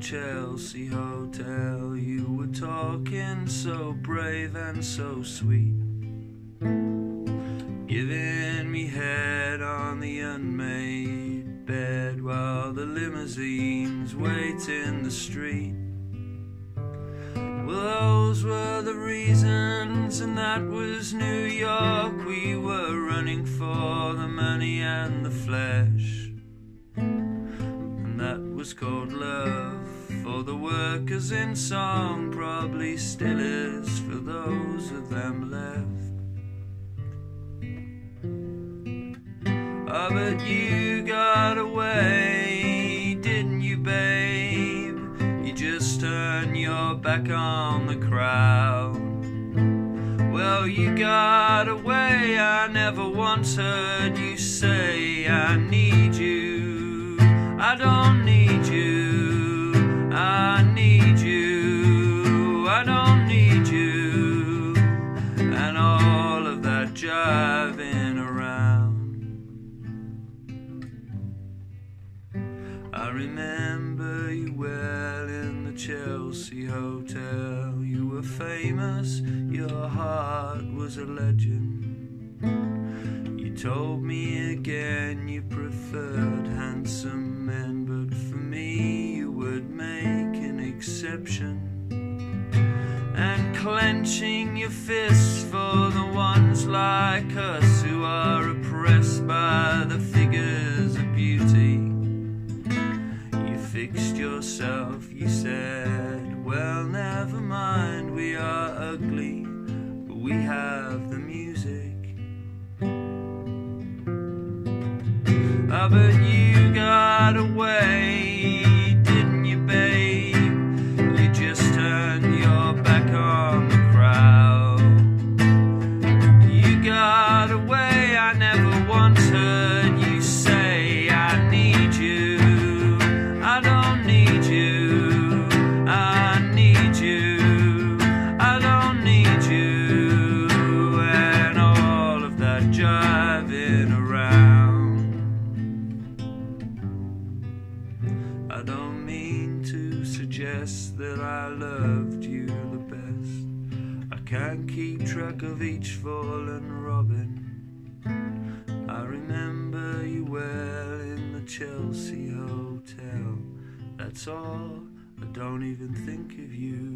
Chelsea hotel. You were talking so brave and so sweet, giving me head on the unmade bed while the limousines wait in the street. Well, those were the reasons, and that was New York. We were running for the money and the flesh, and that was called love for the workers in song, probably still is for those of them left. Oh, but you got away, didn't you, babe? You just turned your back on the crowd. Well, you got away, I never once heard you say I need you. I don't need you, I need you, I don't need you, and all of that jiving around. I remember you well in the Chelsea hotel. You were famous, your heart was a legend. You told me again you preferred handsome men, but for me you would make an exception. And clenching your fists for the ones like us who are oppressed by the figures of beauty, you fixed yourself, you said, well, never mind, we are ugly, but we have the music. Oh, but you got away, didn't you, babe? You just turned your back on the crowd. You got away, I never once heard you say I need you. I don't need you, I need you, I don't need you, and all of that jiving around. I don't mean to suggest that I loved you the best. I can't keep track of each fallen robin. I remember you well in the Chelsea hotel. That's all, I don't even think of you